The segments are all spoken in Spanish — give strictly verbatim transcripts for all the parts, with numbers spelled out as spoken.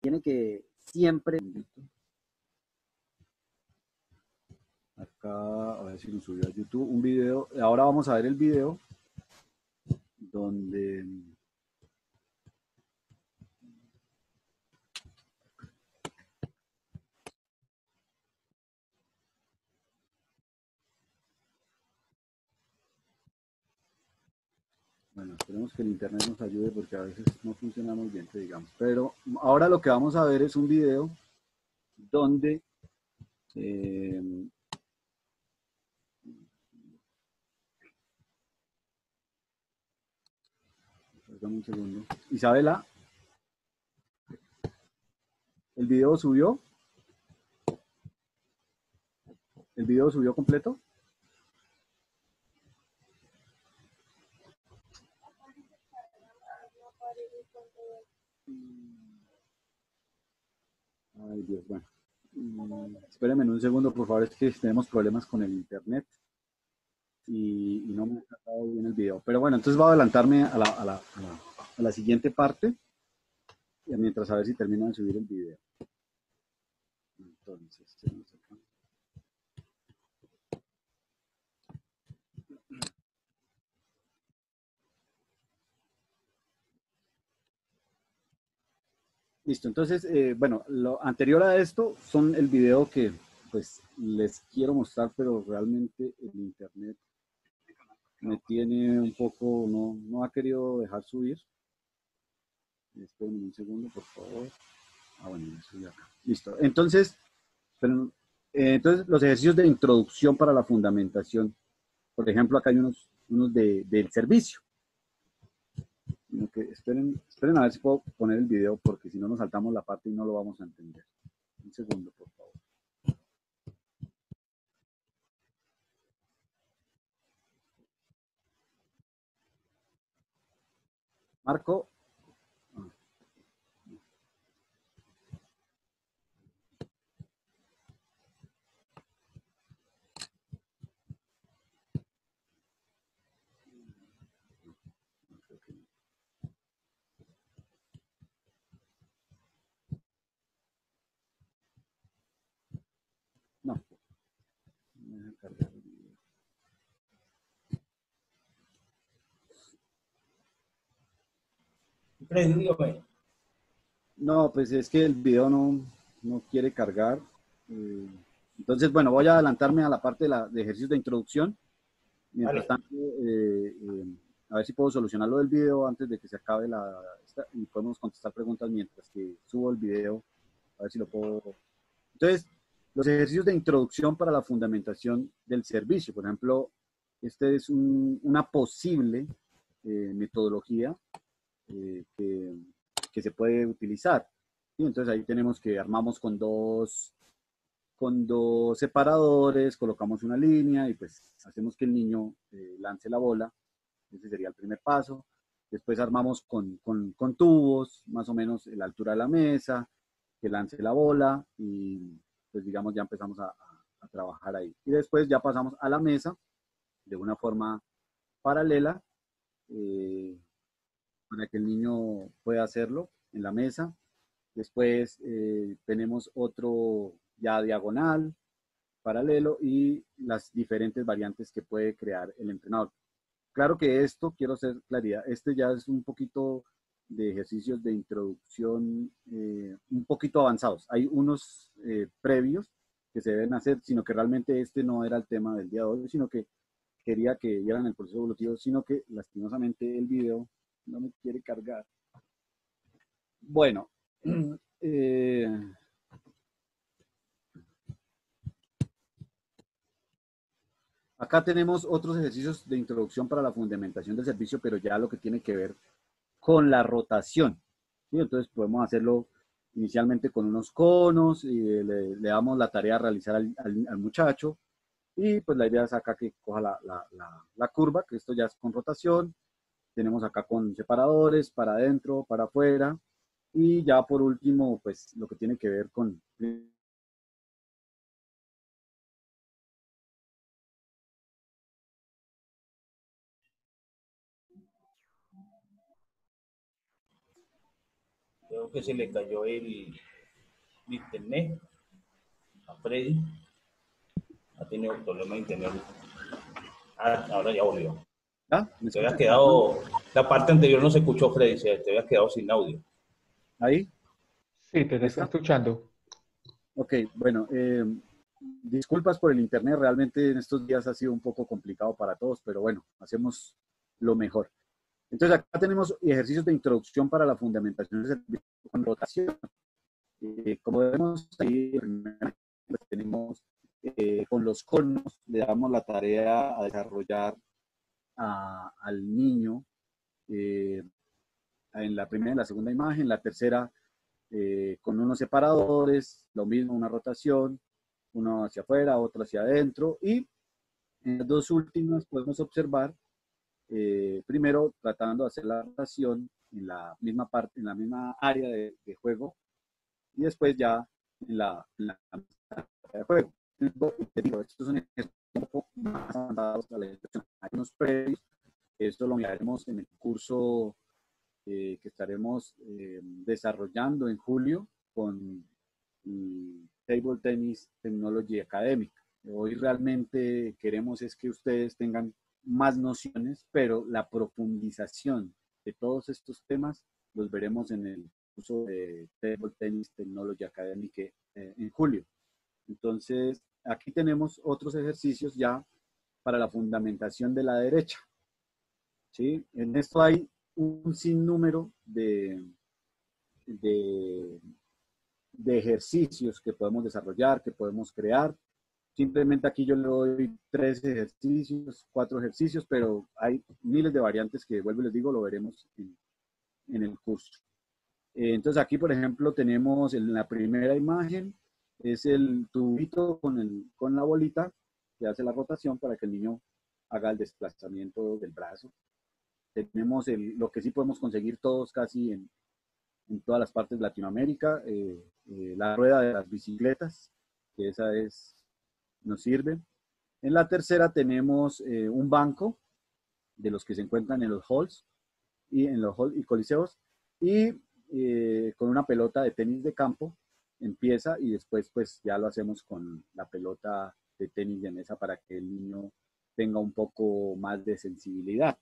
tiene que siempre... Acá, a ver si nos subió a YouTube un video. Ahora vamos a ver el video donde... Bueno, esperemos que el internet nos ayude porque a veces no funciona muy bien, que digamos. Pero ahora lo que vamos a ver es un video donde... Eh, perdón un segundo. Isabela, ¿el video subió? ¿El video subió completo? Ay, Dios, bueno. Mm, espérenme un segundo, por favor, es que tenemos problemas con el internet y, y no me ha cargado bien el video. Pero bueno, entonces voy a adelantarme a la, a la, a la, a la siguiente parte, y mientras a ver si termino de subir el video. Entonces, tenemos acá. Listo, entonces, eh, bueno, lo anterior a esto son el video que pues les quiero mostrar, pero realmente el internet me tiene un poco, no, no ha querido dejar subir. Esperen un segundo, por favor. Ah, bueno, ya subí acá. Listo. Entonces, pero, eh, entonces, los ejercicios de introducción para la fundamentación. Por ejemplo, acá hay unos, unos de, del servicio. Que esperen, esperen a ver si puedo poner el video, porque si no nos saltamos la parte y no lo vamos a entender. Un segundo, por favor. Marco. No. Me deja cargar el video. No, pues es que el video no, no quiere cargar. Eh, entonces, bueno, voy a adelantarme a la parte de, la, de ejercicios de introducción. Mientras Vale. tanto, eh, eh, a ver si puedo solucionar lo del video antes de que se acabe la... Esta, y podemos contestar preguntas mientras que subo el video. A ver si lo puedo... Entonces, los ejercicios de introducción para la fundamentación del servicio. Por ejemplo, este es un, una posible eh, metodología eh, que, que, se puede utilizar. ¿Sí? Entonces ahí tenemos que armamos con dos, con dos separadores, colocamos una línea y pues hacemos que el niño eh, lance la bola. Ese sería el primer paso. Después armamos con, con, con tubos, más o menos a la altura de la mesa, que lance la bola y pues digamos ya empezamos a, a, a trabajar ahí. Y después ya pasamos a la mesa de una forma paralela eh, para que el niño pueda hacerlo en la mesa. Después eh, tenemos otro ya diagonal, paralelo y las diferentes variantes que puede crear el entrenador. Claro que esto, quiero hacer claridad, este ya es un poquito de ejercicios de introducción eh, un poquito avanzados. Hay unos eh, previos que se deben hacer, sino que realmente este no era el tema del día de hoy, sino que quería que vieran el proceso evolutivo, sino que lastimosamente el video no me quiere cargar. Bueno, eh, acá tenemos otros ejercicios de introducción para la fundamentación del servicio, pero ya lo que tiene que ver con la rotación. ¿Sí? Entonces podemos hacerlo inicialmente con unos conos y le, le damos la tarea a realizar al, al, al, muchacho y pues la idea es acá que coja la, la, la, la curva, que esto ya es con rotación. Tenemos acá con separadores para adentro, para afuera y ya por último pues lo que tiene que ver con Creo que se le cayó el, el internet a Freddy. Ha tenido problemas de internet. Ah, ahora ya volvió. ¿Ah? ¿Me Te habías escuchan? quedado, la parte anterior no se escuchó, Freddy, te habías quedado sin audio. ¿Ahí? Sí, te ¿Ahí está está? escuchando. Ok, bueno, eh, disculpas por el internet, realmente en estos días ha sido un poco complicado para todos, pero bueno, hacemos lo mejor. Entonces acá tenemos ejercicios de introducción para la fundamentación del servicio con rotación. Eh, como vemos ahí, pues tenemos eh, con los conos, le damos la tarea a desarrollar a, al niño eh, en la primera y la segunda imagen, la tercera eh, con unos separadores, lo mismo, una rotación, uno hacia afuera, otro hacia adentro, y en las dos últimas podemos observar, eh, primero tratando de hacer la rotación en la misma parte, en la misma área de, de juego, y después ya en la, en la área de juego. Te digo, estos son ejemplos un poco más avanzados a la instrucción. Hay unos previos, esto lo miraremos en el curso eh, que estaremos eh, desarrollando en julio con mm, Table Tennis Technology Academy. Hoy realmente queremos es que ustedes tengan más nociones, pero la profundización de todos estos temas los veremos en el curso de Table Tennis Technology Academy que, eh, en julio. Entonces, aquí tenemos otros ejercicios ya para la fundamentación de la derecha. ¿Sí? En esto hay un sinnúmero de, de, de ejercicios que podemos desarrollar, que podemos crear. Simplemente aquí yo le doy tres ejercicios, cuatro ejercicios, pero hay miles de variantes que, vuelvo y les digo, lo veremos en, en el curso. Eh, entonces aquí, por ejemplo, tenemos en la primera imagen, es el tubito con, el, con la bolita que hace la rotación para que el niño haga el desplazamiento del brazo. Tenemos el, lo que sí podemos conseguir todos casi en, en todas las partes de Latinoamérica, eh, eh, la rueda de las bicicletas, que esa es, nos sirve. En la tercera tenemos eh, un banco de los que se encuentran en los halls y en los halls y coliseos, y eh, con una pelota de tenis de campo empieza y después pues ya lo hacemos con la pelota de tenis de mesa para que el niño tenga un poco más de sensibilidad.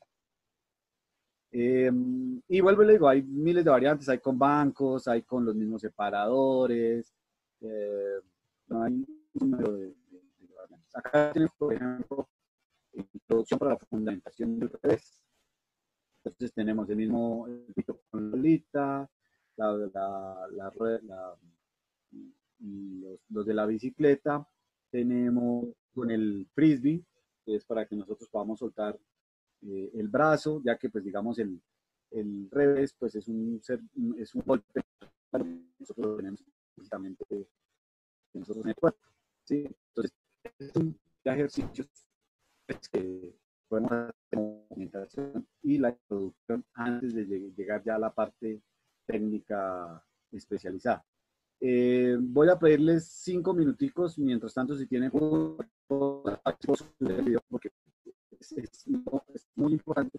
Eh, y vuelvo y le digo, hay miles de variantes, hay con bancos, hay con los mismos separadores, eh, no hay un número de, de, de variantes. Acá tenemos, por ejemplo, introducción para la fundamentación del revés. Entonces tenemos el mismo el con la bolita, la, la, la, la, los, los de la bicicleta, tenemos con el frisbee, que es para que nosotros podamos soltar eh, el brazo, ya que pues digamos el, el revés pues es un, es un golpe que nosotros tenemos precisamente nosotros en el cuerpo, ¿sí? Entonces, es un ejercicio pues, que podemos hacer la movimentación y la introducción antes de llegar ya a la parte técnica especializada. Eh, voy a pedirles cinco minuticos, mientras tanto si tienen porque es, es, es muy importante.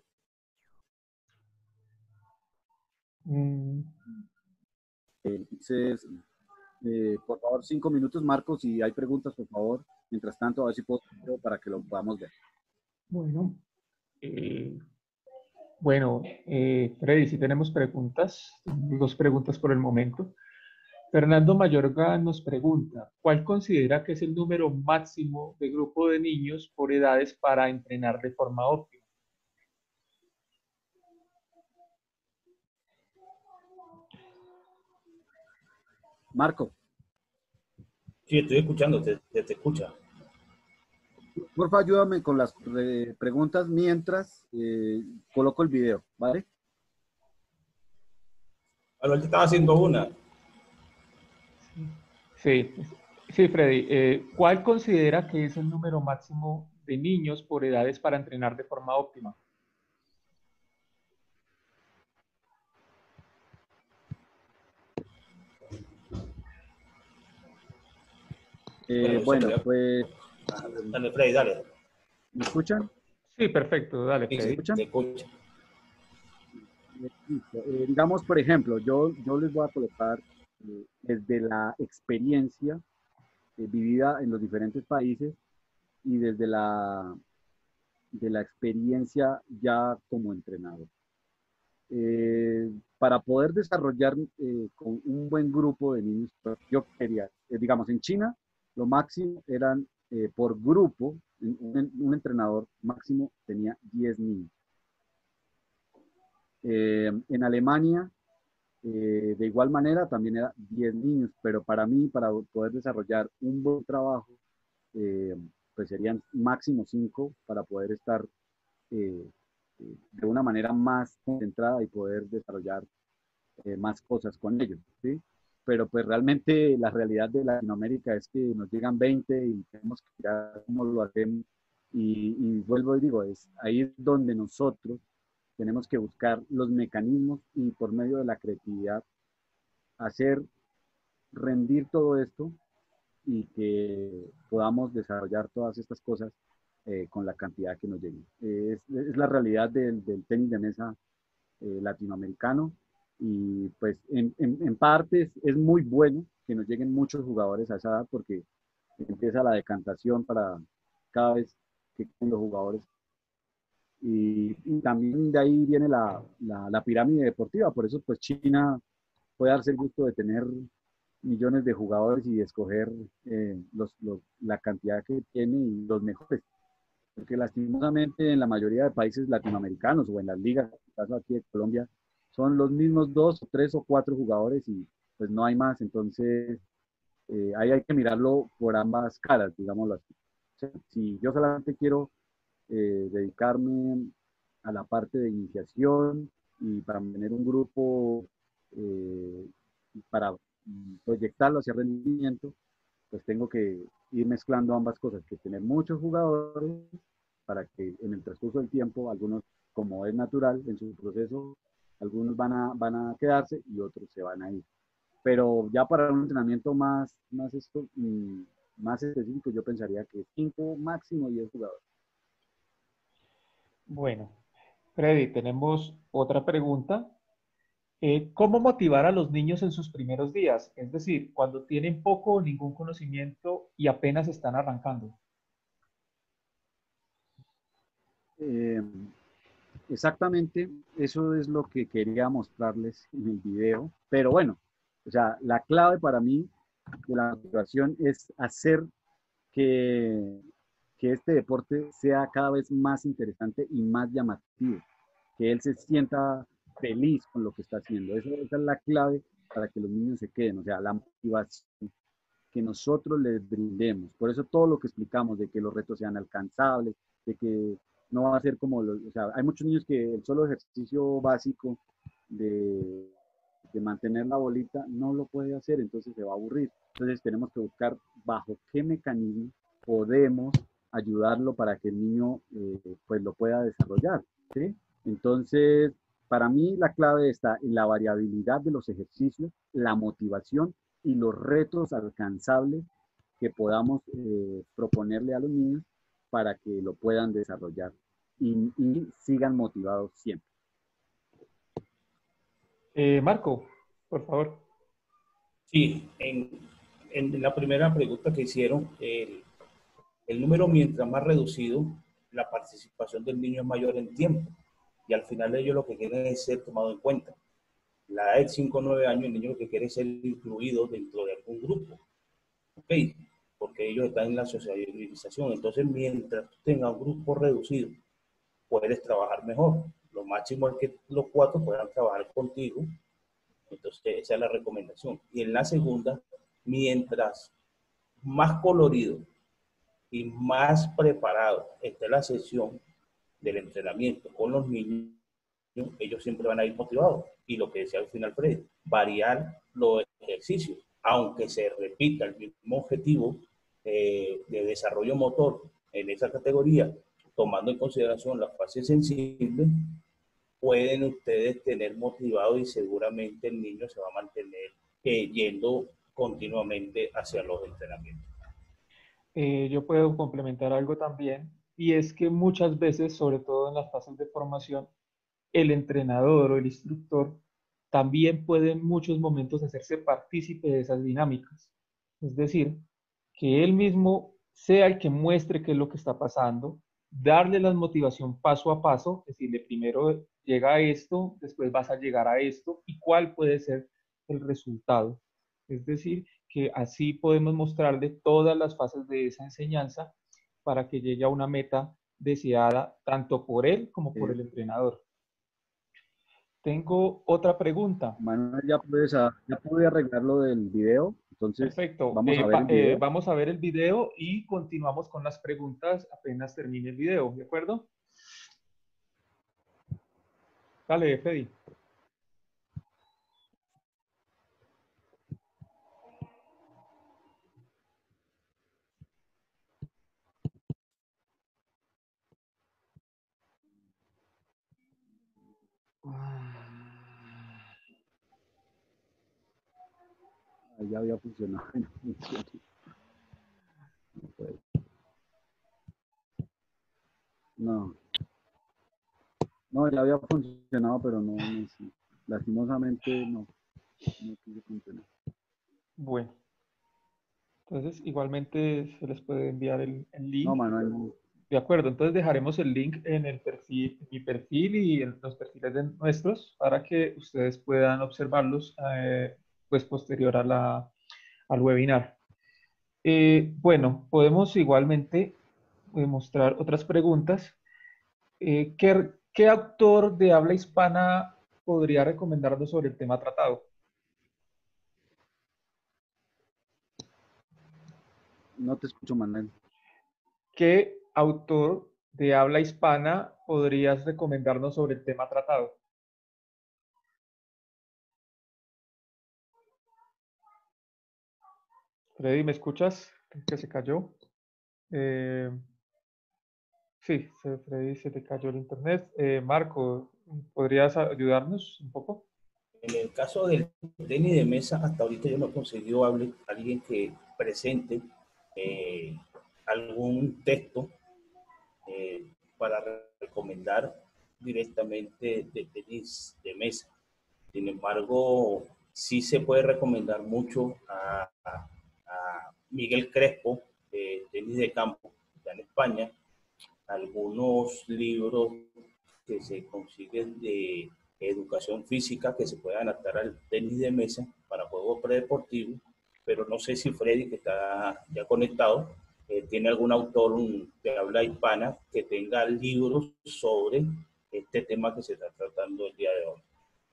Mm. Entonces, eh, por favor, cinco minutos, Marcos, si hay preguntas, por favor. Mientras tanto, a ver si puedo para que lo podamos ver. Bueno, eh, bueno eh, Freddy, si tenemos preguntas, dos preguntas por el momento. Fernando Mayorga nos pregunta, ¿cuál considera que es el número máximo de grupo de niños por edades para entrenar de forma óptima? Marco. Sí, estoy escuchando, te, te, te escucha. Por favor, ayúdame con las eh, preguntas mientras eh, coloco el video, ¿vale? Bueno, él te estaba haciendo una. Sí, sí, Freddy. Eh, ¿Cuál considera que es el número máximo de niños por edades para entrenar de forma óptima? Eh, bueno, bueno pues... Dale, Freddy, dale. ¿Me escuchan? Sí, perfecto. Dale, Freddy. ¿Me escuchan? Te escucha. Eh, listo. Eh, digamos, por ejemplo, yo, yo les voy a colocar eh, desde la experiencia eh, vivida en los diferentes países y desde la, de la experiencia ya como entrenador. Eh, para poder desarrollar eh, con un buen grupo de niños, pues, yo quería, eh, digamos, en China, lo máximo eran eh, por grupo, un, un, entrenador máximo tenía diez niños. Eh, en Alemania, eh, de igual manera, también era diez niños, pero para mí, para poder desarrollar un buen trabajo, eh, pues serían máximo cinco para poder estar eh, eh, de una manera más concentrada y poder desarrollar eh, más cosas con ellos, ¿sí? Pero pues realmente la realidad de Latinoamérica es que nos llegan veinte y tenemos que mirar cómo lo hacemos. Y, y vuelvo y digo, es ahí es donde nosotros tenemos que buscar los mecanismos y por medio de la creatividad hacer rendir todo esto y que podamos desarrollar todas estas cosas eh, con la cantidad que nos llegue. Eh, es, es, la realidad del, del tenis de mesa eh, latinoamericano y pues en, en, en parte es, es, muy bueno que nos lleguen muchos jugadores a esa edad porque empieza la decantación para cada vez que los jugadores y, y, también de ahí viene la, la, la, pirámide deportiva, por eso pues China puede darse el gusto de tener millones de jugadores y escoger eh, los, los, la cantidad que tiene y los mejores. Porque lastimosamente en la mayoría de países latinoamericanos o en las ligas, en el caso aquí de Colombia, son los mismos dos, tres o cuatro jugadores y pues no hay más. Entonces, eh, ahí hay que mirarlo por ambas caras, digámoslo así. O sea, si yo solamente quiero eh, dedicarme a la parte de iniciación y para mantener un grupo eh, para proyectarlo hacia rendimiento, pues tengo que ir mezclando ambas cosas, que tener muchos jugadores para que en el transcurso del tiempo, algunos, como es natural en su proceso, algunos van a, van a quedarse y otros se van a ir. Pero ya para un entrenamiento más, más, esto, más específico, yo pensaría que cinco, máximo diez jugadores. Bueno, Freddy, tenemos otra pregunta. Eh, ¿Cómo motivar a los niños en sus primeros días? Es decir, cuando tienen poco o ningún conocimiento y apenas están arrancando. Eh, exactamente, eso es lo que quería mostrarles en el video. Pero bueno, o sea, la clave para mí de la motivación es hacer que, que este deporte sea cada vez más interesante y más llamativo, que él se sienta feliz con lo que está haciendo. Eso, esa es la clave para que los niños se queden, o sea, la motivación que nosotros les brindemos. Por eso todo lo que explicamos de que los retos sean alcanzables, de que no va a ser como, los, o sea, hay muchos niños que el solo ejercicio básico de, de mantener la bolita no lo puede hacer, entonces se va a aburrir. Entonces tenemos que buscar bajo qué mecanismo podemos ayudarlo para que el niño eh, pues lo pueda desarrollar, ¿sí? Entonces, para mí la clave está en la variabilidad de los ejercicios, la motivación y los retos alcanzables que podamos eh, proponerle a los niños para que lo puedan desarrollar y, y sigan motivados siempre. Eh, Marco, por favor. Sí, en, en la primera pregunta que hicieron, el, el número mientras más reducido, la participación del niño es mayor en tiempo. Y al final ellos lo que quieren es ser tomado en cuenta. La edad de cinco o nueve años, el niño lo que quiere es ser incluido dentro de algún grupo. ¿Ok? Porque ellos están en la socialización. Entonces, mientras tú tengas un grupo reducido, puedes trabajar mejor. Lo máximo es que los cuatro puedan trabajar contigo. Entonces, esa es la recomendación. Y en la segunda, mientras más colorido y más preparado esté la sesión del entrenamiento con los niños, ellos siempre van a ir motivados. Y lo que decía al final Fred, variar los ejercicios, aunque se repita el mismo objetivo eh, de desarrollo motor en esa categoría, tomando en consideración las fases sensibles, pueden ustedes tener motivado y seguramente el niño se va a mantener eh, yendo continuamente hacia los entrenamientos. Eh, yo puedo complementar algo también, y es que muchas veces, sobre todo en las fases de formación, el entrenador o el instructor también puede en muchos momentos hacerse partícipe de esas dinámicas. Es decir, que él mismo sea el que muestre qué es lo que está pasando, darle la motivación paso a paso, decirle primero llega a esto, después vas a llegar a esto y cuál puede ser el resultado. Es decir, que así podemos mostrarle todas las fases de esa enseñanza para que llegue a una meta deseada tanto por él como por Eh, el entrenador. Tengo otra pregunta. Manuel, ya puedes, a- ya pude arreglar lo del video, entonces Perfecto. vamos a Eh, ver va- el eh, video. vamos a ver el video y continuamos con las preguntas apenas termine el video, ¿de acuerdo? Dale, Freddy. Ah, ya había funcionado. No, no, ya había funcionado, pero no, no sé. Lastimosamente no, no quiso funcionar. Bueno, entonces igualmente se les puede enviar el, el No, link. Manuel, no. De acuerdo, entonces dejaremos el link en el perfil, en mi perfil y en los perfiles de nuestros para que ustedes puedan observarlos eh, pues posterior a la, al webinar. Eh, bueno, podemos igualmente eh, mostrar otras preguntas. Eh, ¿qué, qué autor de habla hispana podría recomendarnos sobre el tema tratado? No te escucho, Manuel. ¿Qué autor de habla hispana podrías recomendarnos sobre el tema tratado? Freddy, ¿me escuchas? Creo que se cayó. Eh, sí, se, Freddy, se te cayó el internet. Eh, Marco, ¿podrías ayudarnos un poco? En el caso del tenis de mesa, hasta ahorita yo no he conseguido hable, alguien que presente eh, algún texto eh, para recomendar directamente de tenis de mesa. Sin embargo, sí se puede recomendar mucho a, a, a Miguel Crespo, de tenis de campo, en España, algunos libros que se consiguen de educación física que se puedan adaptar al tenis de mesa para juegos predeportivos, pero no sé si Freddy, que está ya conectado, eh, tiene algún autor un, de habla hispana que tenga libros sobre este tema que se está tratando el día de hoy.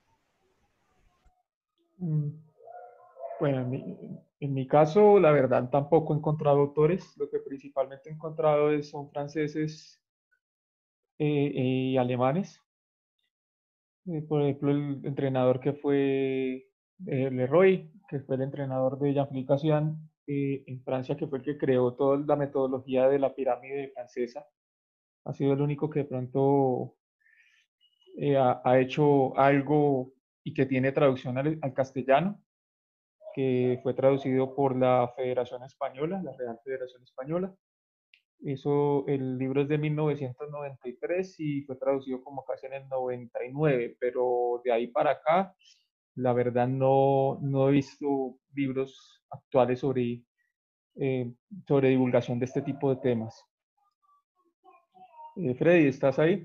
Mm, Bueno, en mi, en mi caso, la verdad, tampoco he encontrado autores. Lo que principalmente he encontrado es, son franceses eh, y alemanes. Eh, por ejemplo, el entrenador que fue eh, Leroy, que fue el entrenador de Jean-Philippe Gaussian eh, en Francia, que fue el que creó toda la metodología de la pirámide francesa. Ha sido el único que de pronto eh, ha, ha hecho algo y que tiene traducción al, al castellano, que fue traducido por la Federación Española, la Real Federación Española. Eso, el libro es de mil novecientos noventa y tres y fue traducido como casi en el noventa y nueve, pero de ahí para acá, la verdad no, no he visto libros actuales sobre, eh, sobre divulgación de este tipo de temas. Eh, Freddy, ¿estás ahí?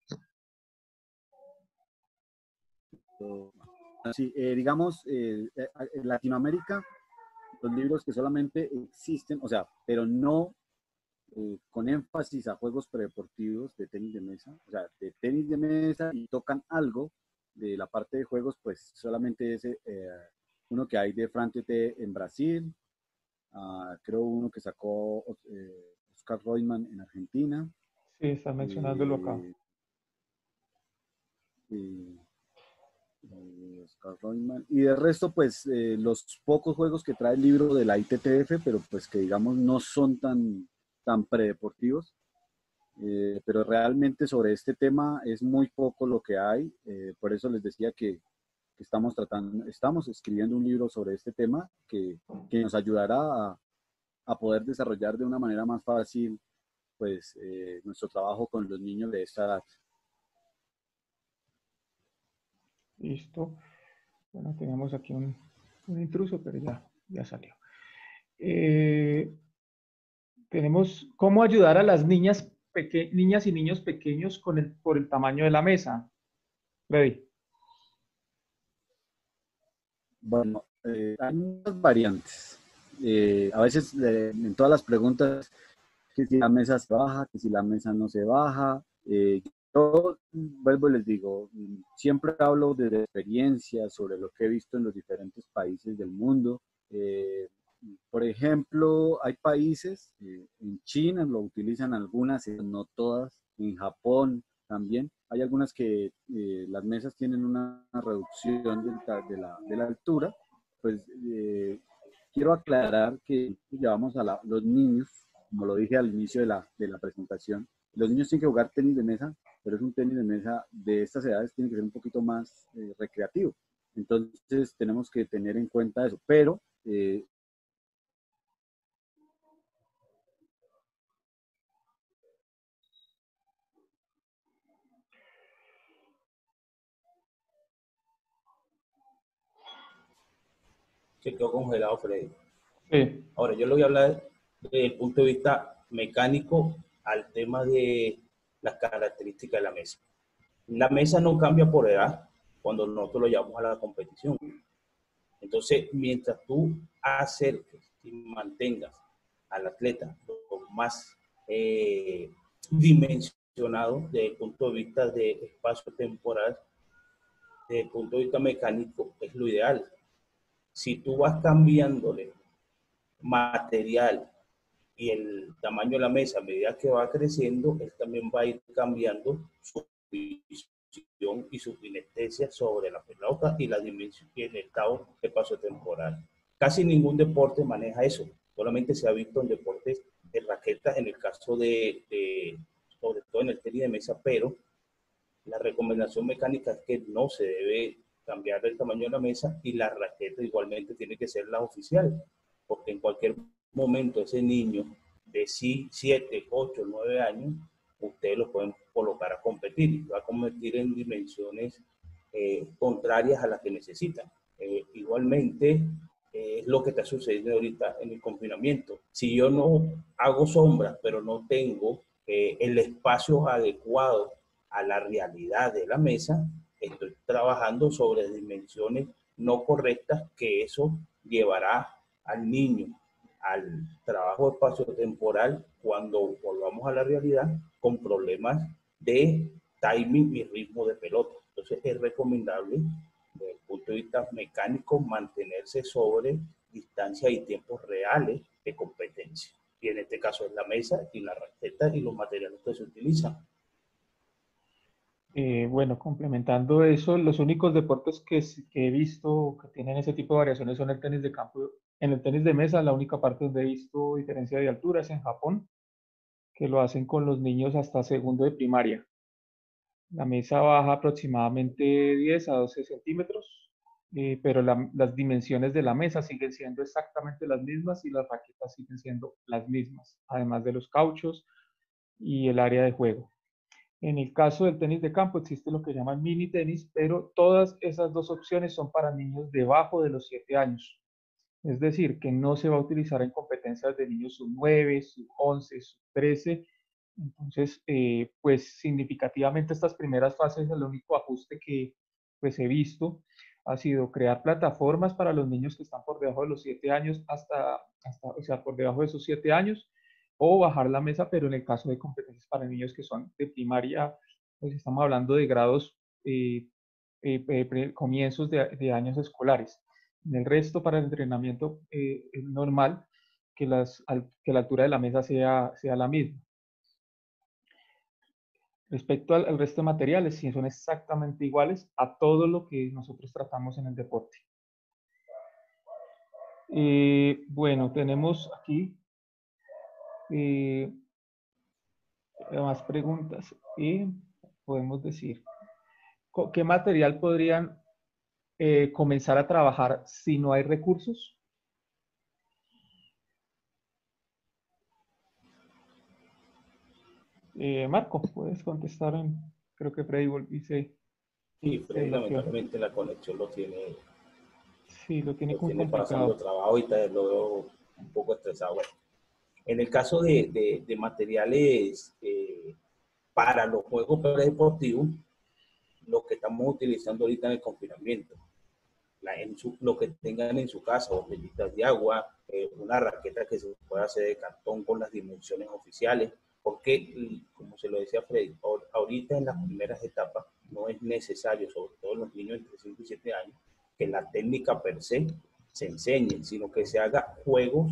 Sí, eh, digamos, eh, eh, en Latinoamérica, los libros que solamente existen, o sea, pero no eh, con énfasis a juegos predeportivos de tenis de mesa, o sea, de tenis de mesa y tocan algo de la parte de juegos, pues solamente ese, eh, uno que hay de Fran Tete en Brasil, uh, creo uno que sacó eh, Oscar Reutemann en Argentina. Sí, estás mencionándolo acá. Eh, eh, eh, Oscar Reutemann. Y de resto, pues eh, los pocos juegos que trae el libro de la I T T F, pero pues que digamos no son tan, tan predeportivos. Eh, pero realmente sobre este tema es muy poco lo que hay, eh, por eso les decía que, que, estamos tratando, estamos escribiendo un libro sobre este tema que, que nos ayudará a, a, poder desarrollar de una manera más fácil pues eh, nuestro trabajo con los niños de esta edad. Listo. Bueno, tenemos aquí un, un intruso, pero ya, ya salió. Eh, tenemos cómo ayudar a las niñas, peque niñas y niños pequeños con el, por el tamaño de la mesa. Freddy. Bueno, eh, hay muchas variantes. Eh, a veces eh, en todas las preguntas, que si la mesa se baja, que si la mesa no se baja. Eh, yo vuelvo y les digo, siempre hablo de experiencias sobre lo que he visto en los diferentes países del mundo. Eh, por ejemplo, hay países, eh, en China lo utilizan algunas, eh, no todas, en Japón también. Hay algunas que eh, las mesas tienen una reducción de, de, la, de la altura. Pues eh, quiero aclarar que llevamos a la, los niños, como lo dije al inicio de la, de la presentación, los niños tienen que jugar tenis de mesa, pero es un tenis de mesa de estas edades, tiene que ser un poquito más eh, recreativo. Entonces tenemos que tener en cuenta eso, pero eh, Se quedó congelado Freddy. Sí. Ahora, yo le voy a hablar desde el punto de vista mecánico al tema de las características de la mesa. La mesa no cambia por edad cuando nosotros lo llevamos a la competición. Entonces, mientras tú acerques y mantengas al atleta lo más eh, dimensionado desde el punto de vista de espacio temporal, desde el punto de vista mecánico, es lo ideal. Si tú vas cambiándole material y el tamaño de la mesa a medida que va creciendo, él también va a ir cambiando su visión y su kinestesia sobre la pelota y la dimensión y el estado de paso temporal. Casi ningún deporte maneja eso, solamente se ha visto en deportes de raquetas, en el caso de, de sobre todo en el tenis de mesa, pero la recomendación mecánica es que no se debe cambiar el tamaño de la mesa y la raqueta igualmente tiene que ser la oficial, porque en cualquier momento ese niño de siete, ocho, nueve años, ustedes lo pueden colocar a competir y va a competir en dimensiones eh, contrarias a las que necesitan. Eh, igualmente, eh, es lo que está sucediendo ahorita en el confinamiento. Si yo no hago sombras, pero no tengo eh, el espacio adecuado a la realidad de la mesa, estoy trabajando sobre dimensiones no correctas, que eso llevará al niño al trabajo espacio-temporal cuando volvamos a la realidad con problemas de timing y ritmo de pelota. Entonces es recomendable desde el punto de vista mecánico mantenerse sobre distancias y tiempos reales de competencia. Y en este caso es la mesa y la raqueta y los materiales que se utilizan. Eh, bueno, complementando eso, los únicos deportes que, que he visto que tienen ese tipo de variaciones son el tenis de campo. En el tenis de mesa, la única parte donde he visto diferencia de altura es en Japón, que lo hacen con los niños hasta segundo de primaria. La mesa baja aproximadamente diez a doce centímetros, eh, pero la, las dimensiones de la mesa siguen siendo exactamente las mismas y las raquetas siguen siendo las mismas, además de los cauchos y el área de juego. En el caso del tenis de campo existe lo que llaman mini tenis, pero todas esas dos opciones son para niños debajo de los siete años. Es decir, que no se va a utilizar en competencias de niños sub nueve, sub once, sub trece. Entonces, eh, pues significativamente estas primeras fases, el único ajuste que pues he visto ha sido crear plataformas para los niños que están por debajo de los siete años hasta, hasta o sea, por debajo de esos siete años, o bajar la mesa, pero en el caso de competencias para niños que son de primaria, pues estamos hablando de grados, eh, eh, eh, comienzos de, de años escolares. En el resto, para el entrenamiento eh, es normal que, las, que la altura de la mesa sea, sea la misma. Respecto al, al resto de materiales, sí son exactamente iguales a todo lo que nosotros tratamos en el deporte. Eh, bueno, tenemos aquí eh, más preguntas y podemos decir, ¿qué material podrían eh, comenzar a trabajar si no hay recursos? Eh, Marco, puedes contestar. En, creo que Freddy dice. Sí, Sí, Freddy lo tiene, lamentablemente la conexión lo tiene, sí, lo tiene lo como tiene pasando complicado. trabajo y te lo veo un poco estresado. Bueno, en el caso de, de, de materiales eh, para los juegos deportivos, lo que estamos utilizando ahorita en el confinamiento, la, en su, lo que tengan en su casa, botellitas de agua, eh, una raqueta que se pueda hacer de cartón con las dimensiones oficiales, porque, como se lo decía Freddy, ahorita en las primeras etapas no es necesario, sobre todo en los niños entre cinco y siete años, que la técnica per se se enseñe, sino que se haga juegos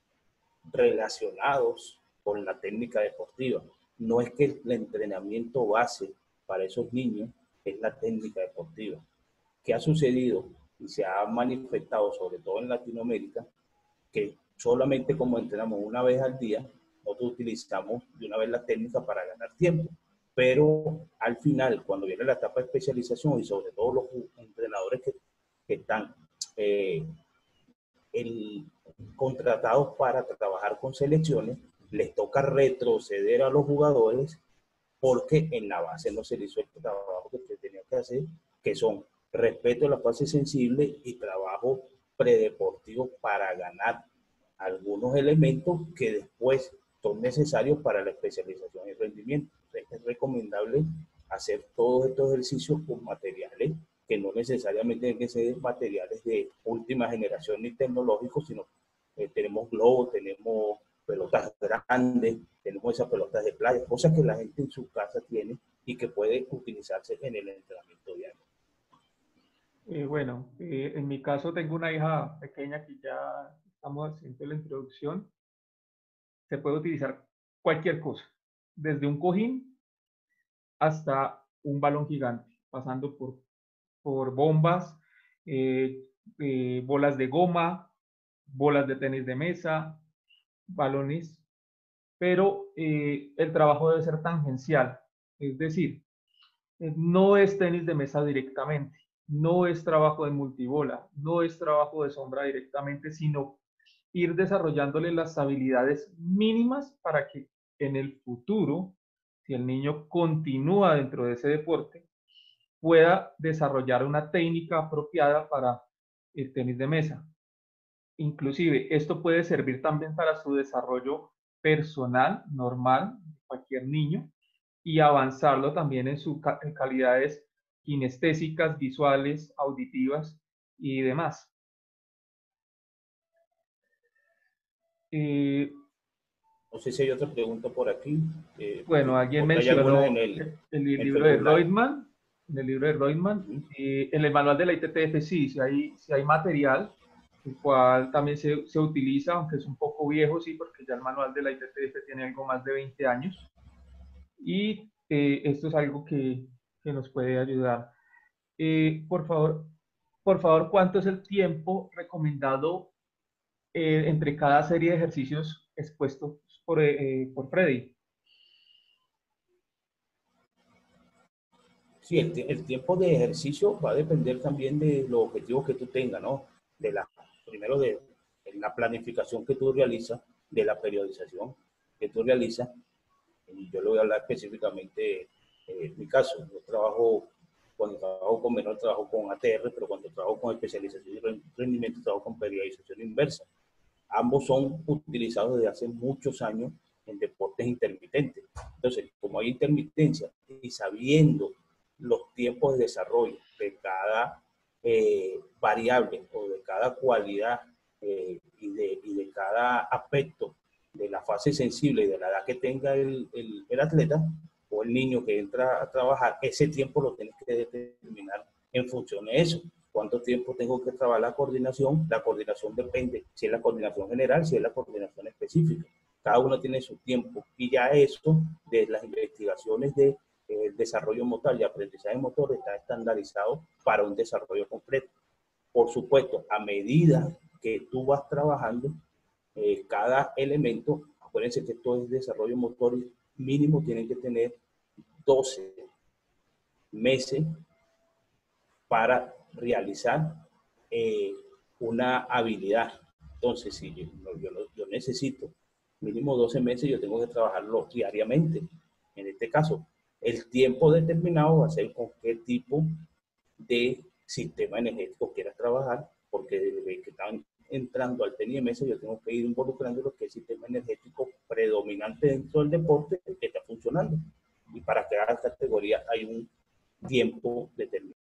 relacionados con la técnica deportiva. No es que el entrenamiento base para esos niños es la técnica deportiva. ¿Qué ha sucedido? Y se ha manifestado, sobre todo en Latinoamérica, que solamente como entrenamos una vez al día, nosotros utilizamos de una vez la técnica para ganar tiempo. Pero al final, cuando viene la etapa de especialización y sobre todo los entrenadores que, que están eh, el, contratados para trabajar con selecciones, les toca retroceder a los jugadores porque en la base no se le hizo el trabajo que se tenía que hacer, que son respeto a la fase sensible y trabajo predeportivo para ganar algunos elementos que después son necesarios para la especialización y rendimiento. Es recomendable hacer todos estos ejercicios con materiales que no necesariamente tienen que ser materiales de última generación ni tecnológicos, sino que eh, tenemos globos, tenemos pelotas grandes, tenemos esas pelotas de playa, cosas que la gente en su casa tiene y que puede utilizarse en el entrenamiento diario. Eh, bueno, eh, en mi caso tengo una hija pequeña que ya estamos haciendo la introducción. Se puede utilizar cualquier cosa, desde un cojín hasta un balón gigante, pasando por, por bombas, eh, eh, bolas de goma, bolas de tenis de mesa, balones, pero eh, el trabajo debe ser tangencial, es decir, eh, no es tenis de mesa directamente, no es trabajo de multibola, no es trabajo de sombra directamente, sino ir desarrollándole las habilidades mínimas para que en el futuro, si el niño continúa dentro de ese deporte, pueda desarrollar una técnica apropiada para el tenis de mesa. Inclusive, esto puede servir también para su desarrollo personal, normal, de cualquier niño, y avanzarlo también en sus en calidades kinestésicas, visuales, auditivas y demás. Eh, No sé si hay otra pregunta por aquí, eh, bueno, alguien porque hay algunas en mencionó el, el, el el libro de Facebook Live. Reutemann, en el libro de Reutemann, Uh -huh. eh, en el manual de la I T T F sí, si hay, si hay material, el cual también se, se utiliza, aunque es un poco viejo, sí, porque ya el manual de la I T T F tiene algo más de veinte años, y eh, esto es algo que, que nos puede ayudar. Eh, por favor, por favor, ¿cuánto es el tiempo recomendado eh, entre cada serie de ejercicios expuestos por, eh, por Freddy? Sí, el, el, tiempo de ejercicio va a depender también de los objetivos que tú tengas, ¿no? De la, primero de la planificación que tú realizas, de la periodización que tú realizas. Y yo le voy a hablar específicamente en eh, mi caso. Yo trabajo, cuando trabajo con menor, trabajo con A T R, pero cuando trabajo con especialización y rendimiento, trabajo con periodización inversa. Ambos son utilizados desde hace muchos años en deportes intermitentes. Entonces, como hay intermitencia y sabiendo los tiempos de desarrollo de cada eh, variable o de cada cualidad eh, y, de, y de cada aspecto de la fase sensible y de la edad que tenga el, el, el atleta o el niño que entra a trabajar, ese tiempo lo tienes que determinar en función de eso. ¿Cuánto tiempo tengo que trabajar la coordinación? La coordinación depende si es la coordinación general, si es la coordinación específica. Cada uno tiene su tiempo y ya eso de las investigaciones de eh, desarrollo motor y aprendizaje motor está estandarizado para un desarrollo completo. Por supuesto, a medida que tú vas trabajando, eh, cada elemento, acuérdense que esto es desarrollo motor mínimo, tienen que tener doce meses para realizar eh, una habilidad. Entonces, si yo, yo, yo necesito mínimo doce meses, yo tengo que trabajarlo diariamente. En este caso, el tiempo determinado va a ser con qué tipo de sistema energético quieras trabajar, porque desde que están entrando al T N I M S yo tengo que ir involucrando lo que es el sistema energético predominante dentro del deporte que está funcionando. Y para cada categoría hay un tiempo determinado.